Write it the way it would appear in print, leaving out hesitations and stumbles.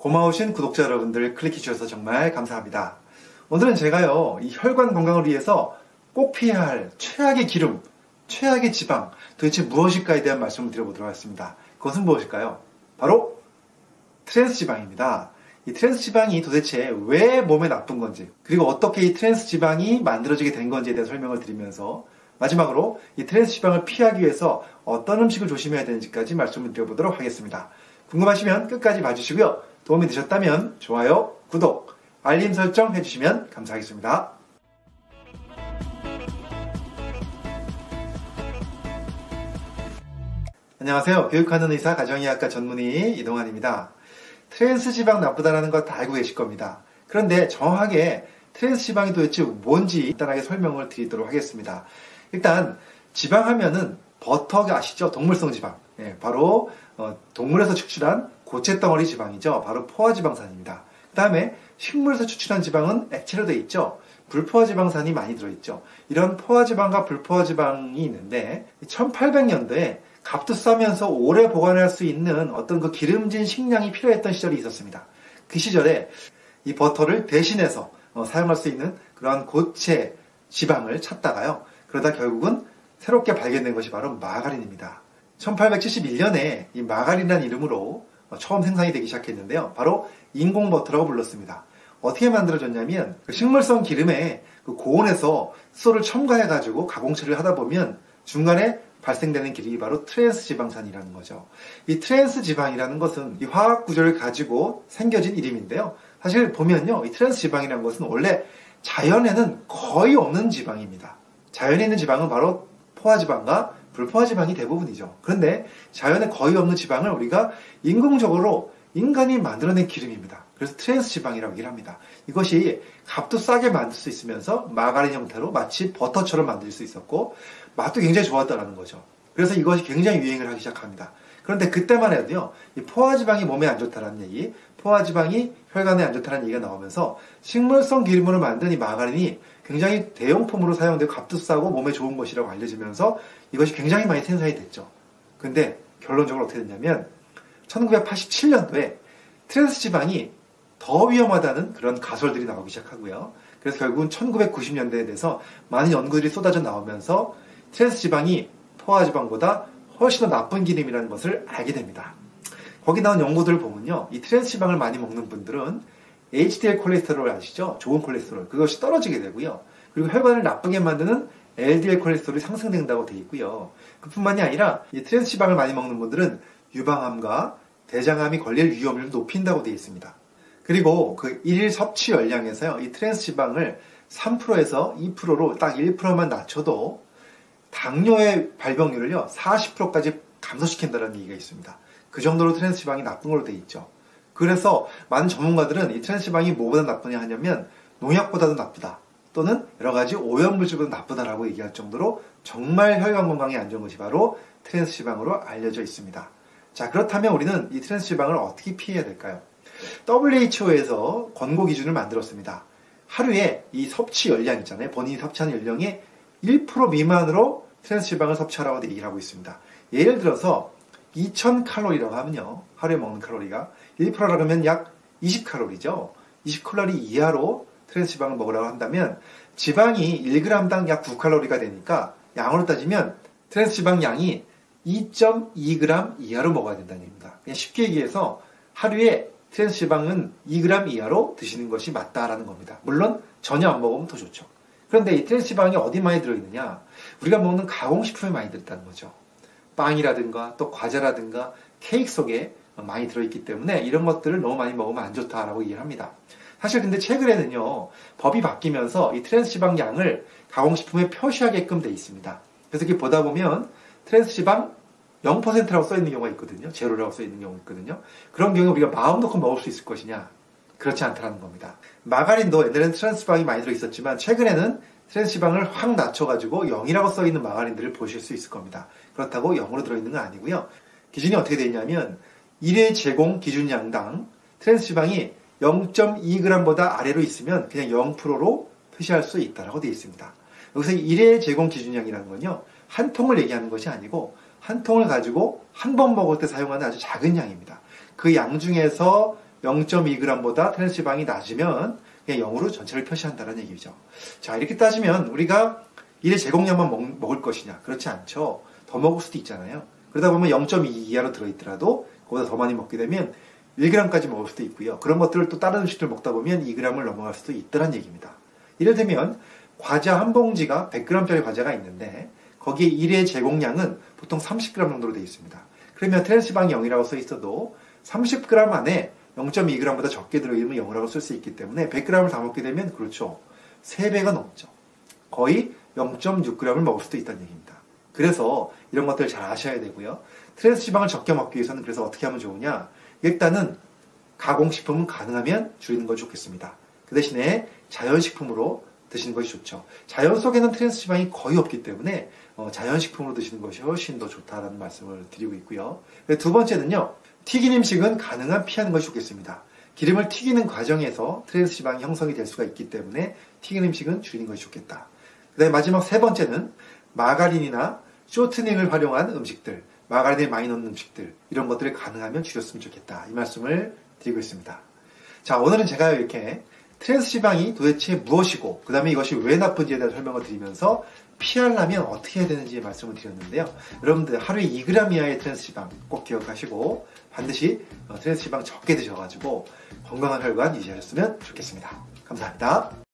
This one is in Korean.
고마우신 구독자 여러분들 클릭해 주셔서 정말 감사합니다. 오늘은 제가요, 이 혈관 건강을 위해서 꼭 피해야 할 최악의 기름, 최악의 지방, 도대체 무엇일까에 대한 말씀을 드려보도록 하겠습니다. 그것은 무엇일까요? 바로 트랜스 지방입니다. 이 트랜스 지방이 도대체 왜 몸에 나쁜 건지, 그리고 어떻게 이 트랜스 지방이 만들어지게 된 건지에 대한 설명을 드리면서 마지막으로 이 트랜스 지방을 피하기 위해서 어떤 음식을 조심해야 되는지까지 말씀을 드려보도록 하겠습니다. 궁금하시면 끝까지 봐주시고요. 도움이 되셨다면 좋아요, 구독, 알림 설정 해주시면 감사하겠습니다. 안녕하세요. 교육하는 의사 가정의학과 전문의 이동환입니다. 트랜스 지방 나쁘다는 거 다 알고 계실 겁니다. 그런데 정확하게 트랜스 지방이 도대체 뭔지 간단하게 설명을 드리도록 하겠습니다. 일단 지방 하면은 버터가 아시죠? 동물성 지방. 바로 동물에서 축출한 고체 덩어리 지방이죠. 바로 포화지방산입니다. 그 다음에 식물에서 추출한 지방은 액체로 되어 있죠. 불포화지방산이 많이 들어있죠. 이런 포화지방과 불포화지방이 있는데 1800년도에 값도 싸면서 오래 보관할 수 있는 어떤 그 기름진 식량이 필요했던 시절이 있었습니다. 그 시절에 이 버터를 대신해서 사용할 수 있는 그러한 고체 지방을 찾다가요. 그러다 결국은 새롭게 발견된 것이 바로 마가린입니다. 1871년에 이 마가린이라는 이름으로 처음 생산이 되기 시작했는데요. 바로 인공버터라고 불렀습니다. 어떻게 만들어졌냐면 식물성 기름에 고온에서 숫소를 첨가해가지고 가공 처리를 하다 보면 중간에 발생되는 기름이 바로 트랜스 지방산이라는 거죠. 이 트랜스 지방이라는 것은 이 화학 구조를 가지고 생겨진 이름인데요. 사실 보면요, 이 트랜스 지방이라는 것은 원래 자연에는 거의 없는 지방입니다. 자연에 있는 지방은 바로 포화지방과 불포화지방이 대부분이죠. 그런데 자연에 거의 없는 지방을 우리가 인공적으로 인간이 만들어낸 기름입니다. 그래서 트랜스 지방이라고 얘기를 합니다. 이것이 값도 싸게 만들 수 있으면서 마가린 형태로 마치 버터처럼 만들 수 있었고 맛도 굉장히 좋았다는 거죠. 그래서 이것이 굉장히 유행을 하기 시작합니다. 그런데 그때만 해도요, 이 포화지방이 몸에 안 좋다는 얘기, 포화지방이 혈관에 안 좋다는 얘기가 나오면서 식물성 기름으로 만든 이 마가린이 굉장히 대용품으로 사용되고 값도 싸고 몸에 좋은 것이라고 알려지면서 이것이 굉장히 많이 생산이 됐죠. 근데 결론적으로 어떻게 됐냐면 1987년도에 트랜스 지방이 더 위험하다는 그런 가설들이 나오기 시작하고요. 그래서 결국은 1990년대에 대해서 많은 연구들이 쏟아져 나오면서 트랜스 지방이 포화지방보다 훨씬 더 나쁜 기름이라는 것을 알게 됩니다. 거기 나온 연구들을 보면요, 이 트랜스 지방을 많이 먹는 분들은 HDL 콜레스테롤 아시죠? 좋은 콜레스테롤, 그것이 떨어지게 되고요. 그리고 혈관을 나쁘게 만드는 LDL 콜레스테롤이 상승된다고 되어 있고요. 그뿐만이 아니라 이 트랜스 지방을 많이 먹는 분들은 유방암과 대장암이 걸릴 위험을 높인다고 되어 있습니다. 그리고 그 일일 섭취 열량에서요, 이 트랜스 지방을 3%에서 2%로 딱 1%만 낮춰도 당뇨의 발병률을요 40%까지 감소시킨다는 얘기가 있습니다. 그 정도로 트랜스 지방이 나쁜 걸로 되어 있죠. 그래서 많은 전문가들은 이 트랜스 지방이 뭐보다 나쁘냐 하냐면 농약보다도 나쁘다, 또는 여러 가지 오염물질보다 나쁘다라고 얘기할 정도로 정말 혈관 건강에 안 좋은 것이 바로 트랜스 지방으로 알려져 있습니다. 자, 그렇다면 우리는 이 트랜스 지방을 어떻게 피해야 될까요? WHO에서 권고 기준을 만들었습니다. 하루에 이 섭취 열량 있잖아요. 본인이 섭취하는 열량의 1% 미만으로 트랜스 지방을 섭취하라고 얘기를 하고 있습니다. 예를 들어서 2000칼로리라고 하면요, 하루에 먹는 칼로리가 1%라고 하면 약 20칼로리죠. 20칼로리 이하로 트랜스 지방을 먹으라고 한다면 지방이 1g당 약 9칼로리가 되니까 양으로 따지면 트랜스 지방 양이 2.2g 이하로 먹어야 된다는 얘기입니다. 그냥 쉽게 얘기해서 하루에 트랜스 지방은 2g 이하로 드시는 것이 맞다라는 겁니다. 물론 전혀 안 먹으면 더 좋죠. 그런데 이 트랜스 지방이 어디 많이 들어있느냐? 우리가 먹는 가공식품에 많이 들어있다는 거죠. 빵이라든가 또 과자라든가 케이크 속에 많이 들어있기 때문에 이런 것들을 너무 많이 먹으면 안 좋다라고 얘기를 합니다. 사실 근데 최근에는요, 법이 바뀌면서 이 트랜스 지방 양을 가공식품에 표시하게끔 돼 있습니다. 그래서 이렇게 보다 보면 트랜스 지방 0%라고 써있는 경우가 있거든요. 제로라고 써있는 경우가 있거든요. 그런 경우에 우리가 마음 놓고 먹을 수 있을 것이냐? 그렇지 않다는 겁니다. 마가린도 옛날에는 트랜스 지방이 많이 들어있었지만 최근에는 트랜스 지방을 확 낮춰가지고 0이라고 써있는 마가린들을 보실 수 있을 겁니다. 그렇다고 0으로 들어있는 건 아니고요. 기준이 어떻게 되어 있냐면 1회 제공 기준량당 트랜스 지방이 0.2g보다 아래로 있으면 그냥 0%로 표시할 수 있다고 되어 있습니다. 여기서 1회 제공 기준량이라는 건요, 한 통을 얘기하는 것이 아니고 한 통을 가지고 한 번 먹을 때 사용하는 아주 작은 양입니다. 그 양 중에서 0.2g보다 트랜스 지방이 낮으면 그냥 0으로 전체를 표시한다는 얘기죠. 자, 이렇게 따지면 우리가 1의 제공량만 먹을 것이냐? 그렇지 않죠. 더 먹을 수도 있잖아요. 그러다 보면 0.2 이하로 들어있더라도 그보다 더 많이 먹게 되면 1g까지 먹을 수도 있고요. 그런 것들을 또 다른 음식들 먹다 보면 2g을 넘어갈 수도 있다는 얘기입니다. 이를테면 과자 한 봉지가 100g짜리 과자가 있는데 거기에 1의 제공량은 보통 30g 정도로 되어 있습니다. 그러면 트랜스 지방이 0이라고 써 있어도 30g 안에 0.2g보다 적게 들어있으면 0이라고 쓸 수 있기 때문에 100g을 다 먹게 되면 그렇죠. 3배가 넘죠. 거의 0.6g을 먹을 수도 있다는 얘기입니다. 그래서 이런 것들을 잘 아셔야 되고요. 트랜스 지방을 적게 먹기 위해서는 그래서 어떻게 하면 좋으냐? 일단은 가공식품은 가능하면 줄이는 것이 좋겠습니다. 그 대신에 자연식품으로 드시는 것이 좋죠. 자연 속에는 트랜스 지방이 거의 없기 때문에 자연식품으로 드시는 것이 훨씬 더 좋다라는 말씀을 드리고 있고요. 두 번째는요. 튀긴 음식은 가능한 피하는 것이 좋겠습니다. 기름을 튀기는 과정에서 트랜스 지방이 형성이 될 수가 있기 때문에 튀긴 음식은 줄이는 것이 좋겠다. 그 다음에 마지막 세 번째는 마가린이나 쇼트닝을 활용한 음식들, 마가린을 많이 넣는 음식들, 이런 것들을 가능하면 줄였으면 좋겠다. 이 말씀을 드리고 있습니다. 자, 오늘은 제가 이렇게 트랜스 지방이 도대체 무엇이고 그 다음에 이것이 왜 나쁜지에 대한 설명을 드리면서 피하려면 어떻게 해야 되는지 말씀을 드렸는데요. 여러분들 하루에 2g 이하의 트랜스 지방 꼭 기억하시고 반드시 트랜스 지방 적게 드셔가지고 건강한 혈관 유지하셨으면 좋겠습니다. 감사합니다.